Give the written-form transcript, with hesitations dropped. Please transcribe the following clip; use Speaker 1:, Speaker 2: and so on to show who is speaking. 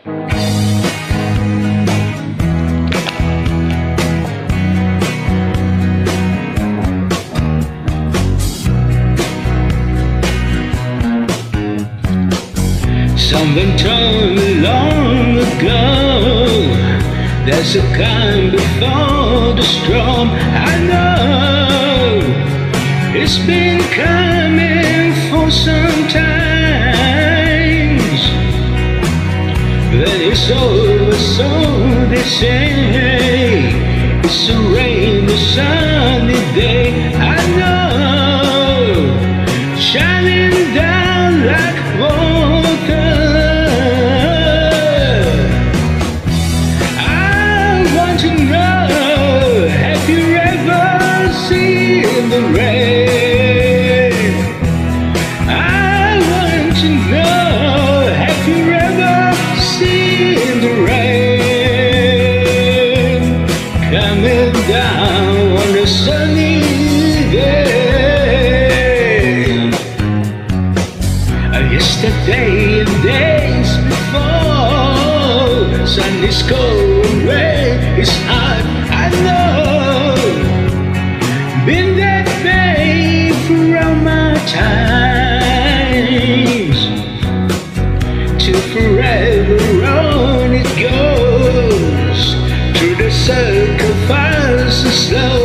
Speaker 1: Someone told me long ago, there's a calm before the storm. I know it's been coming for some time, but it's over, so they say. It's a rainy, sunny day. I know, shining down like water. The rain. I want to know, have you ever seen the rain coming down on a sunny day? Yesterday and days before, sun is cold and rain is hot. I know, been that way for all my times, till forever on it goes, through the sacrifice and slow.